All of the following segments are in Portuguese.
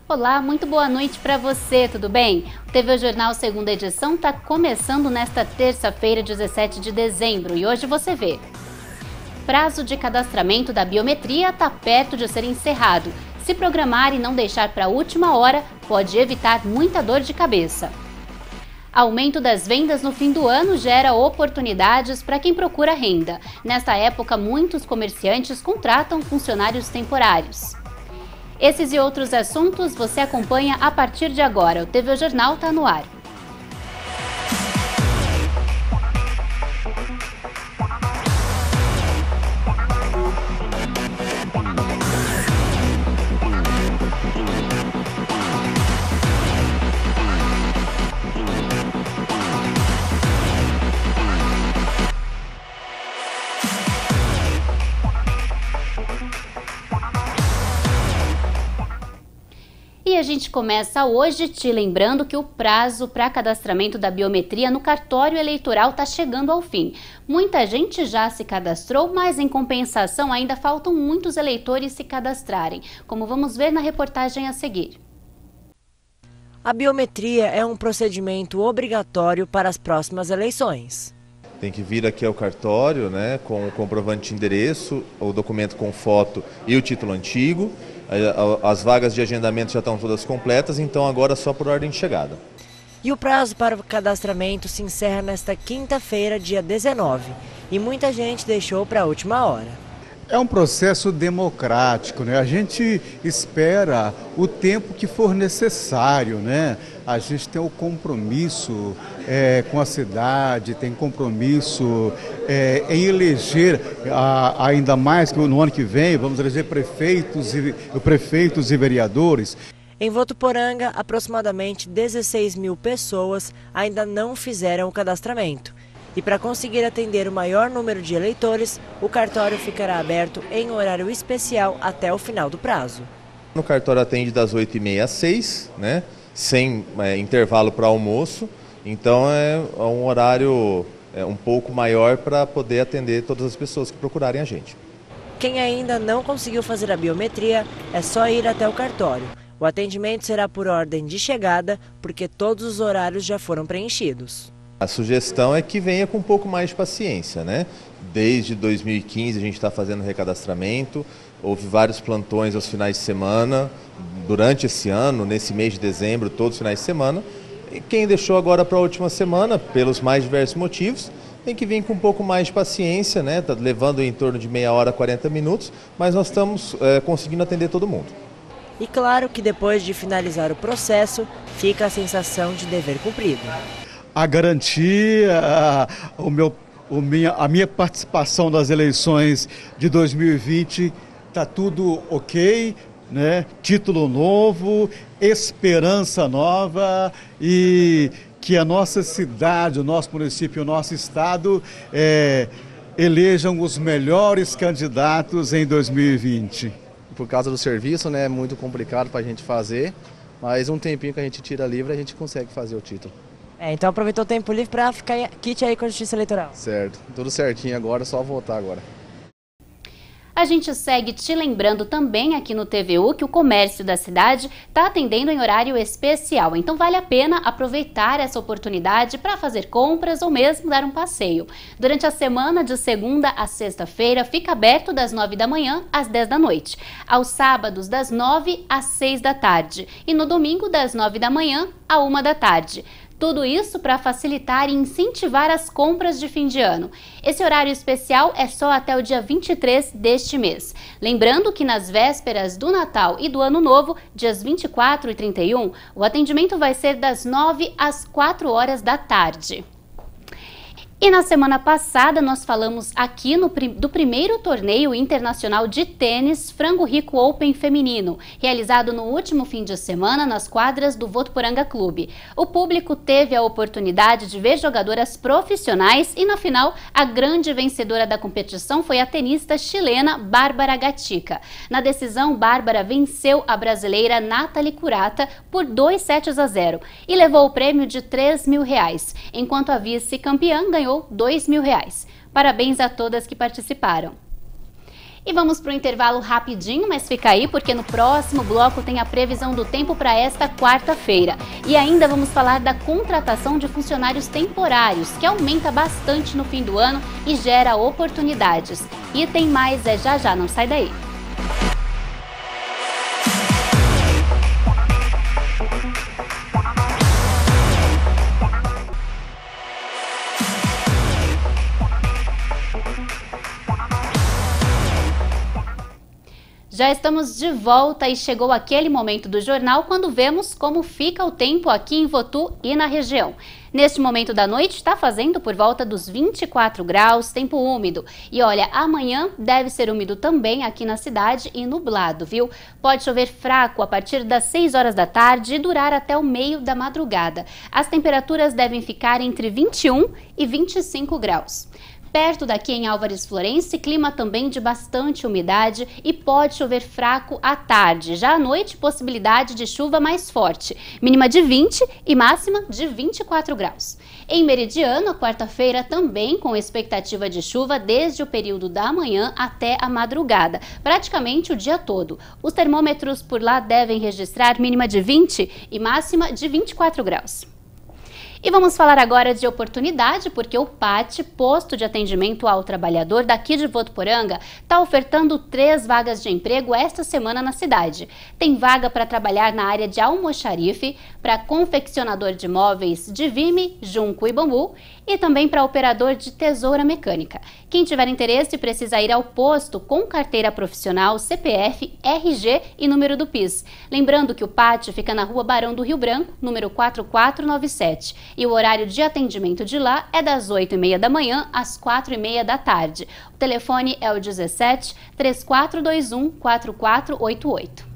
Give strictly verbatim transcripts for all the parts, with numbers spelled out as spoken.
Olá, muito boa noite para você, tudo bem? O T V Jornal segunda edição está começando nesta terça-feira, dezessete de dezembro, e hoje você vê. Prazo de cadastramento da biometria está perto de ser encerrado. Se programar e não deixar para a última hora, pode evitar muita dor de cabeça. Aumento das vendas no fim do ano gera oportunidades para quem procura renda. Nesta época, muitos comerciantes contratam funcionários temporários. Esses e outros assuntos você acompanha a partir de agora. O T V Jornal está no ar. E a gente começa hoje te lembrando que o prazo para cadastramento da biometria no cartório eleitoral está chegando ao fim. Muita gente já se cadastrou, mas em compensação ainda faltam muitos eleitores se cadastrarem, como vamos ver na reportagem a seguir. A biometria é um procedimento obrigatório para as próximas eleições. Tem que vir aqui ao cartório, né, com o comprovante de endereço, o documento com foto e o título antigo. As vagas de agendamento já estão todas completas, então agora só por ordem de chegada. E o prazo para o cadastramento se encerra nesta quinta-feira, dia dezenove, e muita gente deixou para a última hora. É um processo democrático, né? A gente espera o tempo que for necessário, né? A gente tem o compromisso é, com a cidade, tem compromisso é, em eleger, a, ainda mais que no ano que vem, vamos eleger prefeitos e, prefeitos e vereadores. Em Votuporanga, aproximadamente dezesseis mil pessoas ainda não fizeram o cadastramento. E para conseguir atender o maior número de eleitores, o cartório ficará aberto em horário especial até o final do prazo. O cartório atende das oito e meia às seis, né, sem é, intervalo para almoço, então é um horário é, um pouco maior para poder atender todas as pessoas que procurarem a gente. Quem ainda não conseguiu fazer a biometria, é só ir até o cartório. O atendimento será por ordem de chegada, porque todos os horários já foram preenchidos. A sugestão é que venha com um pouco mais de paciência, né? Desde dois mil e quinze a gente está fazendo recadastramento, houve vários plantões aos finais de semana, durante esse ano, nesse mês de dezembro, todos os finais de semana. E quem deixou agora para a última semana, pelos mais diversos motivos, tem que vir com um pouco mais de paciência, né? Está levando em torno de meia hora, quarenta minutos, mas nós estamos é, conseguindo atender todo mundo. E claro que depois de finalizar o processo, fica a sensação de dever cumprido. A garantia, a, o meu, o minha, a minha participação das eleições de dois mil e vinte está tudo ok, né? Título novo, esperança nova e que a nossa cidade, o nosso município, o nosso estado é, elejam os melhores candidatos em dois mil e vinte. Por causa do serviço, né, é muito complicado para a gente fazer, mas um tempinho que a gente tira livre a gente consegue fazer o título. É, então aproveitou o tempo livre para ficar kit aí com a Justiça Eleitoral. Certo, tudo certinho agora, só voltar agora. A gente segue te lembrando também aqui no T V U que o comércio da cidade está atendendo em horário especial, então vale a pena aproveitar essa oportunidade para fazer compras ou mesmo dar um passeio. Durante a semana, de segunda a sexta-feira, fica aberto das nove da manhã às dez da noite, aos sábados das nove às seis da tarde e no domingo das nove da manhã à uma da tarde. Tudo isso para facilitar e incentivar as compras de fim de ano. Esse horário especial é só até o dia vinte e três deste mês. Lembrando que nas vésperas do Natal e do Ano Novo, dias vinte e quatro e trinta e um, o atendimento vai ser das nove às quatro horas da tarde. E na semana passada nós falamos aqui no, do primeiro torneio internacional de tênis Frango Rico Open feminino, realizado no último fim de semana nas quadras do Votuporanga Clube. O público teve a oportunidade de ver jogadoras profissionais e na final a grande vencedora da competição foi a tenista chilena Bárbara Gatica. Na decisão, Bárbara venceu a brasileira Nathalie Curata por dois sets a zero e levou o prêmio de três mil reais, enquanto a vice-campeã ganhou dois mil reais. Parabéns a todas que participaram. E vamos para o intervalo rapidinho, mas fica aí porque no próximo bloco tem a previsão do tempo para esta quarta-feira. E ainda vamos falar da contratação de funcionários temporários, que aumenta bastante no fim do ano e gera oportunidades. E tem mais, é já já, não sai daí. Já estamos de volta e chegou aquele momento do jornal quando vemos como fica o tempo aqui em Votu e na região. Neste momento da noite está fazendo por volta dos vinte e quatro graus, tempo úmido. E olha, amanhã deve ser úmido também aqui na cidade e nublado, viu? Pode chover fraco a partir das seis horas da tarde e durar até o meio da madrugada. As temperaturas devem ficar entre vinte e um e vinte e cinco graus. Perto daqui em Álvares Florence, clima também de bastante umidade e pode chover fraco à tarde. Já à noite, possibilidade de chuva mais forte, mínima de vinte e máxima de vinte e quatro graus. Em Meridiano, quarta-feira também com expectativa de chuva desde o período da manhã até a madrugada, praticamente o dia todo. Os termômetros por lá devem registrar mínima de vinte e máxima de vinte e quatro graus. E vamos falar agora de oportunidade, porque o P A T, Posto de Atendimento ao Trabalhador daqui de Votuporanga, está ofertando três vagas de emprego esta semana na cidade. Tem vaga para trabalhar na área de almoxarife, para confeccionador de móveis de vime, junco e bambu e também para operador de tesoura mecânica. Quem tiver interesse precisa ir ao posto com carteira profissional, C P F, R G e número do P I S. Lembrando que o P A T fica na Rua Barão do Rio Branco, número quatro quatro nove sete. E o horário de atendimento de lá é das oito e meia da manhã às quatro e meia da tarde. O telefone é o dezessete, três quatro dois um, quatro quatro oito oito.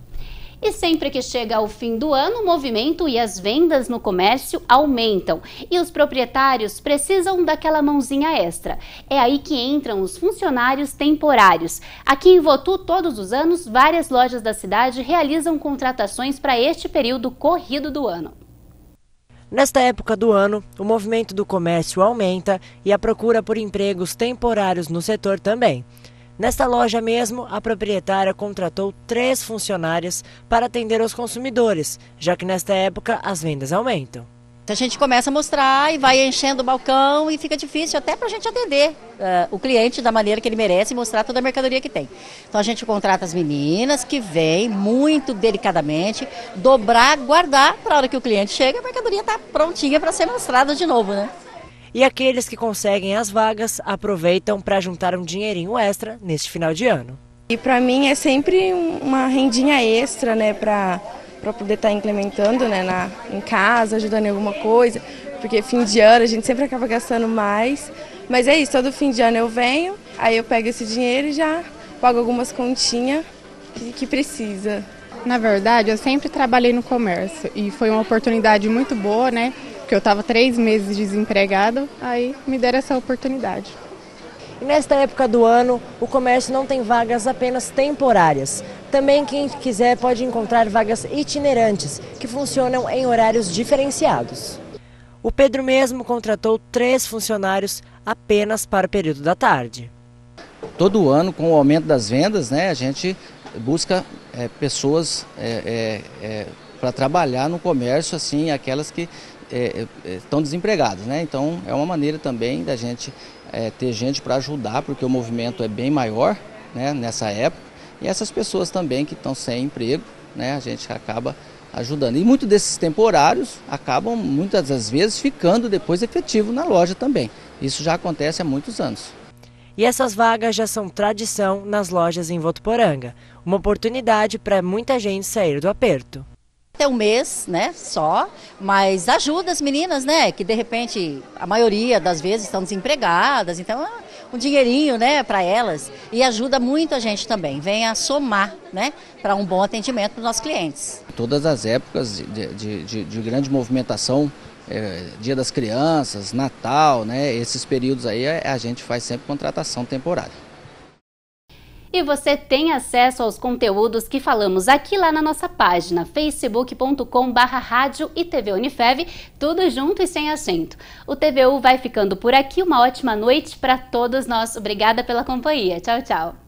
E sempre que chega ao fim do ano, o movimento e as vendas no comércio aumentam. E os proprietários precisam daquela mãozinha extra. É aí que entram os funcionários temporários. Aqui em Votu, todos os anos, várias lojas da cidade realizam contratações para este período corrido do ano. Nesta época do ano, o movimento do comércio aumenta e a procura por empregos temporários no setor também. Nesta loja mesmo, a proprietária contratou três funcionárias para atender os consumidores, já que nesta época as vendas aumentam. A gente começa a mostrar e vai enchendo o balcão e fica difícil até para a gente atender uh, o cliente da maneira que ele merece e mostrar toda a mercadoria que tem. Então a gente contrata as meninas que vêm muito delicadamente, dobrar, guardar, para a hora que o cliente chega, a mercadoria está prontinha para ser mostrada de novo, né? E aqueles que conseguem as vagas aproveitam para juntar um dinheirinho extra neste final de ano. E para mim é sempre uma rendinha extra, né, para para poder estar implementando, né, na, em casa, ajudando em alguma coisa, porque fim de ano a gente sempre acaba gastando mais, mas é isso, todo fim de ano eu venho, aí eu pego esse dinheiro e já pago algumas continhas que, que precisa. Na verdade, eu sempre trabalhei no comércio e foi uma oportunidade muito boa, né, porque eu estava três meses desempregado, aí me deram essa oportunidade. E nesta época do ano, o comércio não tem vagas apenas temporárias. Também quem quiser pode encontrar vagas itinerantes, que funcionam em horários diferenciados. O Pedro mesmo contratou três funcionários apenas para o período da tarde. Todo ano, com o aumento das vendas, né, a gente busca é, pessoas é, é, é, para trabalhar no comércio, assim, aquelas que é, é, estão desempregadas, né? Então é uma maneira também da gente é, ter gente para ajudar, porque o movimento é bem maior, né, nessa época. E essas pessoas também que estão sem emprego, né, a gente acaba ajudando. E muitos desses temporários acabam muitas das vezes ficando depois efetivo na loja também. Isso já acontece há muitos anos. E essas vagas já são tradição nas lojas em Votuporanga. Uma oportunidade para muita gente sair do aperto. Até um mês, né, só, mas ajuda as meninas, né, que de repente a maioria das vezes estão desempregadas, então é um dinheirinho, né, para elas e ajuda muito a gente também, vem a somar, né, para um bom atendimento para os nossos clientes. Todas as épocas de, de, de, de grande movimentação, é, Dia das Crianças, Natal, né, esses períodos aí a gente faz sempre contratação temporária. E você tem acesso aos conteúdos que falamos aqui lá na nossa página, facebook ponto com barra rádio e T V Unifev, tudo junto e sem acento. O T V U vai ficando por aqui, uma ótima noite para todos nós. Obrigada pela companhia. Tchau, tchau.